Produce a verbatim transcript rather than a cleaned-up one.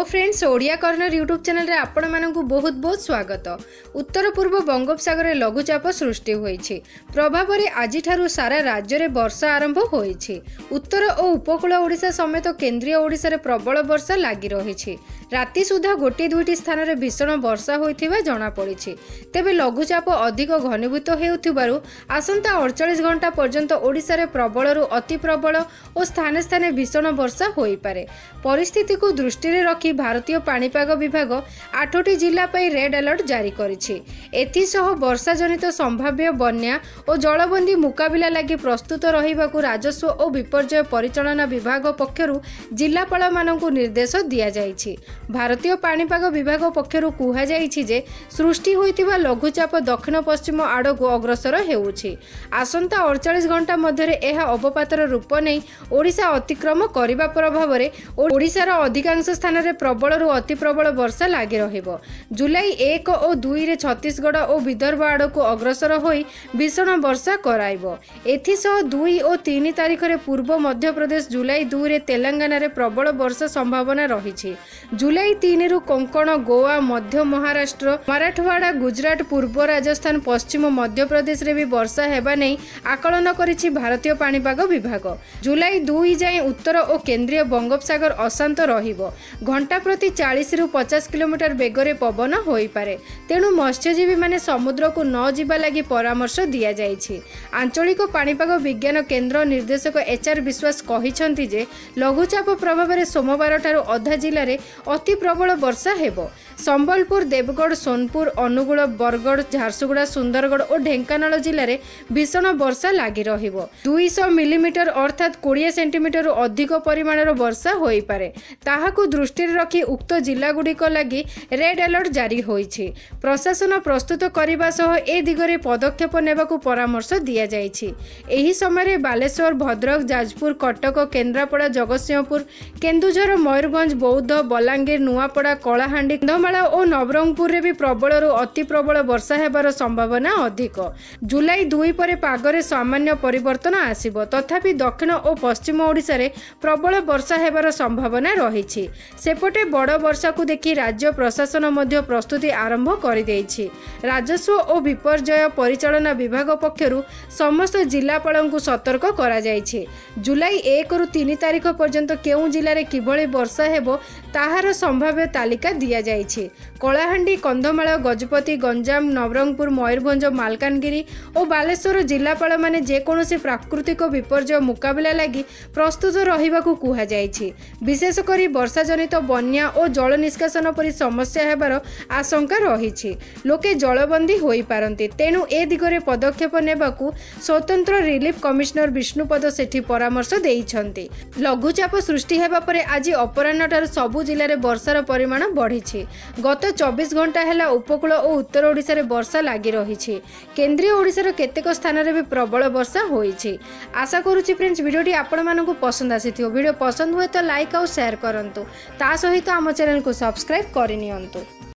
Friends, Odia corner YouTube channel रे आपण मानकु बहुत बहुत स्वागत। उत्तर पूर्व बंगोपसागर लघुचाप सृष्टि होईछि। प्रभाव रे आज ठारू सारा राज्य रे वर्षा आरंभ होईछि। उत्तर और उपकूल ओडिशा समेत केंद्रीय ओडिशा रे प्रबल वर्षा लागि रहिछि। राति सुधा गोटे दुईटी स्थान रे भीषण वर्षा होइथिबा जणा पड़िछि। तेबे लघुचाप अधिक घनीभूत हेउथिबारु आसंता अड़तालीस घंटा पर्यंत ओडिशा रे प्रबल रु अति प्रबल और स्थाने स्थाने भीषण वर्षा होई पारे। परिस्थिति को दृष्टि रे रखी भारतीय पाणीपाग विभाग आठटी जिला पर रेड अलर्ट जारी करिछि। एथिसह वर्षा जनित संभाव्य बन्या और जलबंदी मुकाबिला लागि प्रस्तुत रहिबाकू राजस्व और विपर्यय परिचालना विभाग पक्षरु जिलापाल मानकू निर्देश दिया जाइछि। भारतीय पाणीपाग विभाग पक्षरु कुहा जाइछि जे सृष्टि होइतिबा लघुचाप दक्षिण पश्चिम आड़कू अग्रसर हेउछि। आसंता अड़तालीस घंटा मध्यरे एहा अवपातर रूप नै ओडिशा अतिक्रम करिबा प्रभाव रे ओडिशार अधिकांश स्थान रे प्रबल रु अति प्रबल वर्षा लागि रहिबो। जुलाई एक और दुई रे छत्तीसगढ़ और विदर्भ आड़कू अग्रसर होई भीषण वर्षा कराइबो। एथिसह दुई और तीन तारिख रे पूर्व मध्य प्रदेश, जुलाई दुई रे तेलंगाना रे प्रबल वर्षा संभावना रहिछि। जुलाई तीन रु कोंकण, गोवा, मध्य महाराष्ट्र, मराठवाड़ा, गुजरात, पूर्व राजस्थान, पश्चिम मध्य प्रदेश रे भी वर्षा हेबा नै आकलन करिछि भारतीय पाणीपाग विभाग। जुलाई दुई जाए उत्तर और केंद्रीय बंगोपसागर अशांत रहिबो। घंटा प्रति चालीस रु पचास किलोमीटर बेगरे पवन होई पारे। तेणु मत्स्यजीवी माने समुद्र को न जिबा लागि परामर्श दिया जाइछि। आंचलिक पाणीपाग विज्ञान केंद्र निर्देशक एच आर विश्वास कहिसंति जे लघुचाप प्रभाव रे सोमवार ठारू अधा जिल्ला रे अति प्रबल वर्षा हेबो। संबलपुर, देवगढ़, सोनपुर, अनुगुल, बरगढ़, झारसुगुड़ा, सुंदरगढ़ और ढेंकानाल जिल्ला रे भीषण वर्षा लागि रहिबो। दुई सौ मिलीमीटर अर्थात बीस सेंटीमीटर अधिक परिमाणर वर्षा होई पारे। ताहाकू दृष्टि रखी उक्त जिला गुड़िक लगी रेड अलर्ट जारी होईछि। प्रशासन प्रस्तुत करने सह ए दिगरे पदक्षेप नेबाकू परामर्श दिया जाइछि। एही समय बालेश्वर, भद्रक, जाजपुर, कटक, केन्द्रापड़ा, जगतसिंहपुर, केन्दुझर, मयूरभंज, बौद्ध, बलांगीर, नुआपड़ा, कलाहांडी, कंधमाल और नवरंगपुर रे भी प्रबल रु अति प्रबल वर्षा हेबार संभावना अधिक। जुलाई दुई पर पागरे सामान्य परिवर्तन आसिबो। तथापि दक्षिण और पश्चिम ओडिशा रे प्रबल वर्षा हेबार संभावना रहिछि। सेपटे बड़ वर्षा को देखि राज्य प्रशासन मध्य प्रस्तुति आरंभ कर देइछि। राजस्व और विपर्यय परिचालना विभाग पक्षरु समस्त जिलापाल को सतर्क करा जाइछि। जुलाई एक रु तीन तारिख पर्यंत केउ जिले में किभली वर्षा हेबो ताहार संभाव्य तालिका दिया जाइछि। कलाहांडी, कंधमाल, गजपति, गंजाम, नवरंगपुर, मयूरभंज, मालकानगिरी और बालेश्वर जिलापाल माने जेकोसी प्राकृतिक विपर्यय मुकाबिला लागि प्रस्तुत रहिबाकू कुहा जाइछि। विशेष करी वर्षा जनित बन्या और जल निष्कासन परि समस्या हेबार आशंका रहिछि। लोके जलबंदी होई पारंती। तेणु ए दिगरे पदक्षेप नेबाकू स्वतंत्र रिलीफ कमिशनर विष्णुपद सेठी परामर्श देइछन्ति। लघुचाप सृष्टि हेबा परे आज अपराह्न ठारू सबु जिल्ला रे वर्षार परिमाण बढ़िछि। गत चौबीस घंटा हेला उपकूल और उत्तर ओडिशा रे वर्षा लागि रहिछि। केंद्रीय ओडिशार केतेक स्थान रे भी प्रबल वर्षा होइछि। आशा करूछि फ्रेंड्स वीडियोटी आपण मानकू पसंद आसीथियो। वीडियो पसंद हुए तो लाइक और शेयर करंतु। ता सहित आम चैनल को सब्सक्राइब करिनियंतु।